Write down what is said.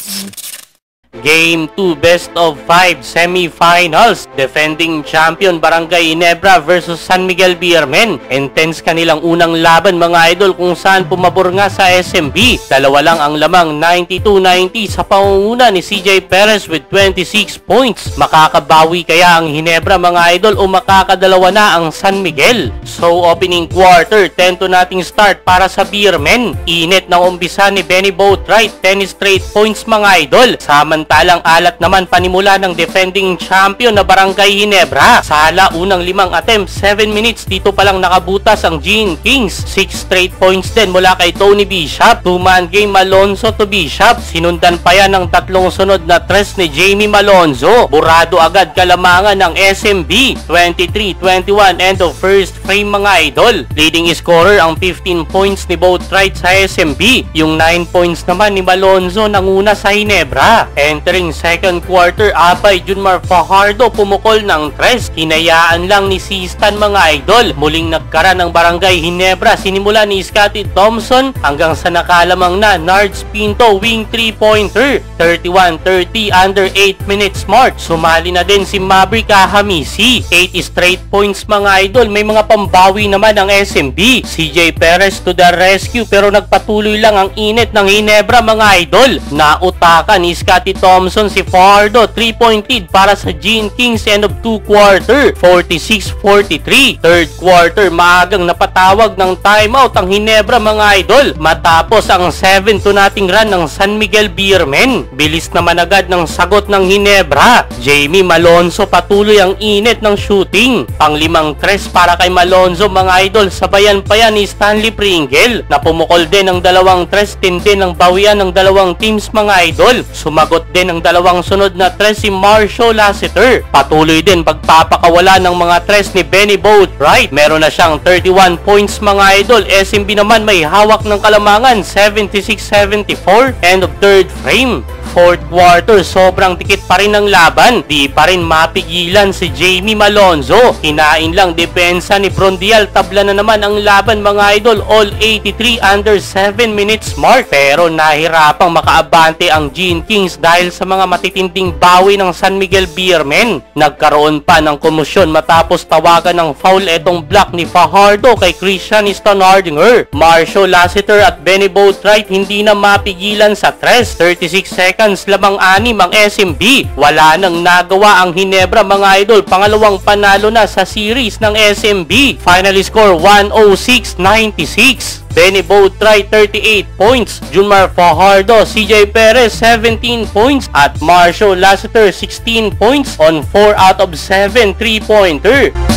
Game 2 Best of 5 Semifinals. Defending champion Barangay Ginebra versus San Miguel Beermen. Intense kanilang unang laban mga idol kung saan pumabor nga sa SMB. Dalawa lang ang lamang 92-90 sa pangunguna ni CJ Perez with 26 points. Makakabawi kaya ang Ginebra mga idol o makakadalawa na ang San Miguel? So opening quarter, 10 to nating start para sa Beermen. Init ng umpisa ni Benny Boatwright, 10 straight points mga idol. Samantalang alat naman panimula ng defending champion na Barangay Ginebra. Sala unang 5 attempts, 7 minutes dito palang nakabutas ang Gene Kings. 6 straight points din mula kay Tony Bishop. 2-man game Malonzo to Bishop. Sinundan pa yan ng 3 sunod na tres ni Jamie Malonzo. Burado agad kalamangan ng SMB. 23-21 end of first frame mga idol. Leading scorer ang 15 points ni Boatwright sa SMB. Yung 9 points naman ni Malonzo nanguna sa Ginebra. Entering second quarter, Abay Junmar Fajardo pumukol ng tres. Hinayaan lang ni Sistan mga idol. Muling nagkara ng Barangay Ginebra. Sinimula ni Scotty Thompson hanggang sa nakalamang na Nards Pinto wing 3-pointer. 31-30 under 8 minutes mark. Sumali na din si Maverick Ahamisi. 8 straight points mga idol. May mga pambawi naman ang SMB. CJ Perez to the rescue pero nagpatuloy lang ang init ng Ginebra mga idol. Nautakan ni Scotty Thompson si Fajardo. 3-point lead para sa Gene Kings end of 2 quarter. 46-43. Third quarter, maagang napatawag ng timeout ang Ginebra mga idol matapos ang 7 to nating run ng San Miguel Beermen. Bilis naman agad ng sagot ng Ginebra. Jamie Malonzo patuloy ang init ng shooting. Pang 5 tres para kay Malonzo mga idol. Sabayan pa yan ni Stanley Pringle na pumukol din ng 2 tres. Din ang bawian ng 2 teams mga idol. Sumagot din ang 2 sunod na tres si Marshall Lassiter. Patuloy din pagpapakawala ng mga tres ni Benny Boatwright. Meron na siyang 31 points mga idol. SMB naman may hawak ng kalamangan 76-74 end of third frame. Fourth quarter, sobrang tikit pa rin ang laban. Di pa rin mapigilan si Jamie Malonzo. Hinain lang depensa ni Brondial. Tabla na naman ang laban mga idol. All 83 under 7 minutes mark. Pero nahirapang makaabante ang Gene Kings dahil sa mga matitinding bawi ng San Miguel Beermen. Nagkaroon pa ng komosyon matapos tawagan ng foul etong block ni Fajardo kay Christian Stanhardinger. Marshall Lassiter at Benny Boatwright hindi na mapigilan sa tres. 36 seconds lamang 6 ang SMB. Wala nang nagawa ang Ginebra mga idol. Pangalawang panalo na sa series ng SMB. Final score 106-96. Benny Boatwright 38 points, Junmar Fajardo, CJ Perez 17 points at Marshall Lassiter 16 points on 4 out of 7 3-pointer.